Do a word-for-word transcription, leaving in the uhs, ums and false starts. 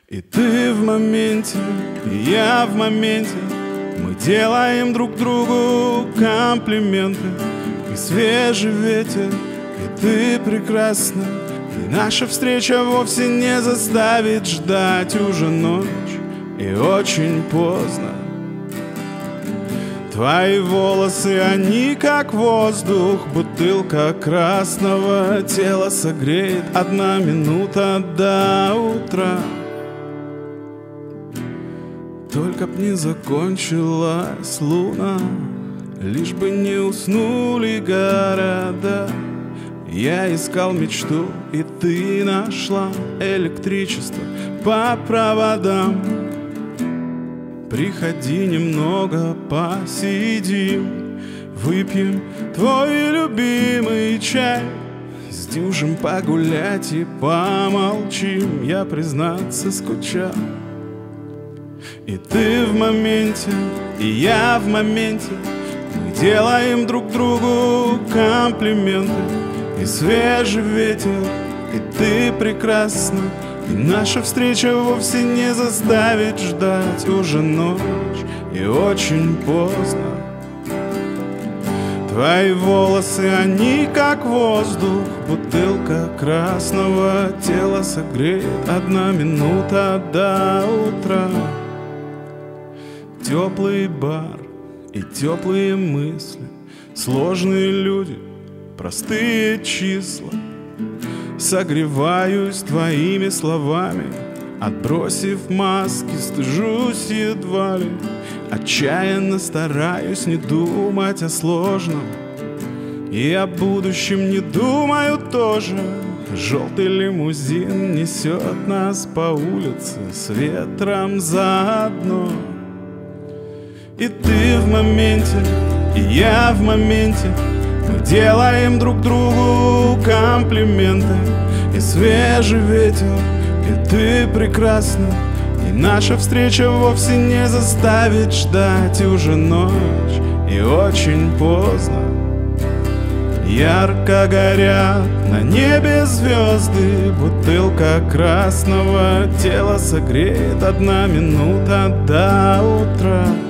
И ты в моменте, и я в моменте. Мы делаем друг другу комплименты. И свежий ветер, и ты прекрасна. И наша встреча вовсе не заставит ждать. Уже ночь и очень поздно. Твои волосы, они как воздух. Бутылка красного тела согреет. Одна минута до утра. Только б не закончилась луна, лишь бы не уснули города. Я искал мечту, и ты нашла электричество по проводам. Приходи немного, посидим, выпьем твой любимый чай. Сдюжим погулять и помолчим. Я, признаться, скучал. И ты в моменте, и я в моменте. Мы делаем друг другу комплименты. И свежий ветер, и ты прекрасна. И наша встреча вовсе не заставит ждать. Уже ночь и очень поздно. Твои волосы, они как воздух. Бутылка красного тела согреет. Одна минута до утра. Теплый бар и теплые мысли. Сложные люди, простые числа. Согреваюсь твоими словами. Отбросив маски, стыжусь едва ли. Отчаянно стараюсь не думать о сложном. И о будущем не думаю тоже. Желтый лимузин несет нас по улице с ветром заодно. И ты в моменте, и я в моменте. Мы делаем друг другу комплименты. И свежий ветер, и ты прекрасна. И наша встреча вовсе не заставит ждать. И уже ночь, и очень поздно. Ярко горят на небе звезды. Бутылка красного тела согреет. Одна минута до утра.